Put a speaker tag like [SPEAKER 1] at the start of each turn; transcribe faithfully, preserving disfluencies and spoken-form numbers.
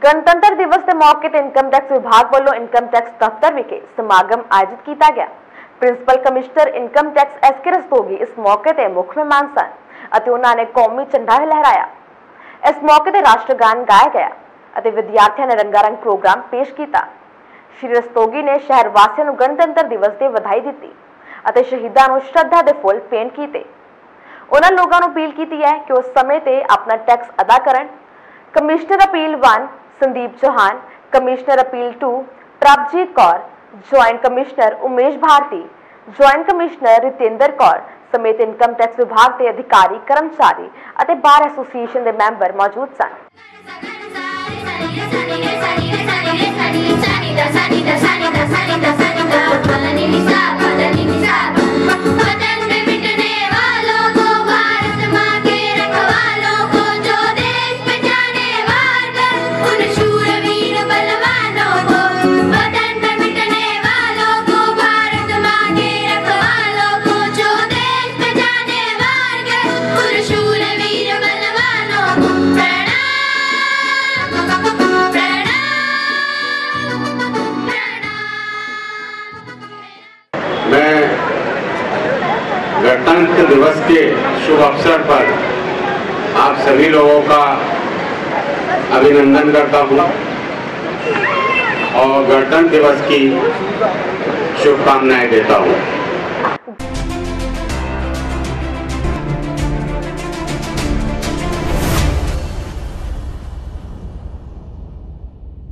[SPEAKER 1] गणतंत्र दिवस के मौके ते इनकम टैक्स विभाग वालों इनकम टैक्स दफ्तर विखे समागम आयोजित किया गया। Principal commissioner income tax S K Rastogi इस मौके ते मुख मेहमान सन अते उन्होंने कौमी झंडा लहराया। इस मौके ते राष्ट्रगान गाया गया अते विद्यार्थियों ने रंगारंग प्रोग्राम पेश किया। श्री रस्तोगी ने शहर वासियों को गणतंत्र दिवस की बधाई दी अते शहीदों को श्रद्धा के फुल भेंट किए। उन्होंने लोगों को अपील की है कि उस समय ते अपना टैक्स अदा करन। Commissioner appeal one Sandeep Chauhan, commissioner appeal two Prabhjeet Kaur, joint commissioner Umesh Bharti, joint commissioner Ritendra Kaur समेत इनकम टैक्स विभाग के अधिकारी, कर्मचारी और बार एसोसीएशन के मैंबर मौजूद सन।
[SPEAKER 2] मैं गणतंत्र दिवस के शुभ अवसर पर आप सभी लोगों का अभिनंदन करता हूं और गणतंत्र दिवस की शुभकामनाएं देता हूं।